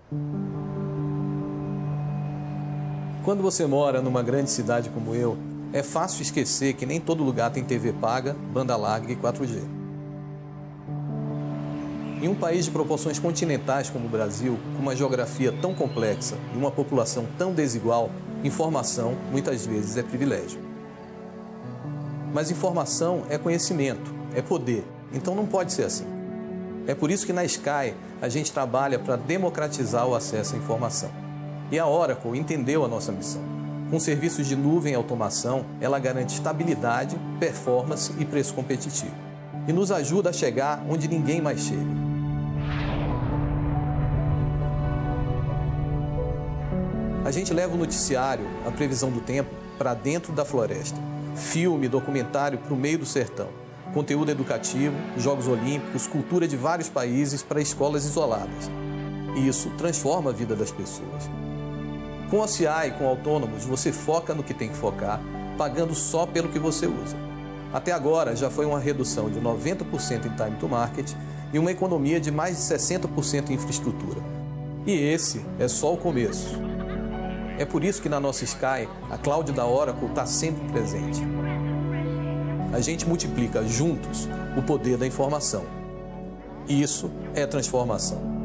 Quando você mora numa grande cidade como eu, é fácil esquecer que nem todo lugar tem TV paga, banda larga e 4G. Em um país de proporções continentais como o Brasil, com uma geografia tão complexa e uma população tão desigual, informação muitas vezes é privilégio. Mas informação é conhecimento, é poder, então não pode ser assim. É por isso que na Sky a gente trabalha para democratizar o acesso à informação. E a Oracle entendeu a nossa missão. Com serviços de nuvem e automação, ela garante estabilidade, performance e preço competitivo. E nos ajuda a chegar onde ninguém mais chega. A gente leva o noticiário, a previsão do tempo, para dentro da floresta. Filme, documentário para o meio do sertão. Conteúdo educativo, Jogos Olímpicos, cultura de vários países para escolas isoladas. E isso transforma a vida das pessoas. Com a CI e com autônomos, você foca no que tem que focar, pagando só pelo que você usa. Até agora, já foi uma redução de 90% em time to market e uma economia de mais de 60% em infraestrutura. E esse é só o começo. É por isso que na nossa Sky, a cloud da Oracle está sempre presente. A gente multiplica juntos o poder da informação. Isso é transformação.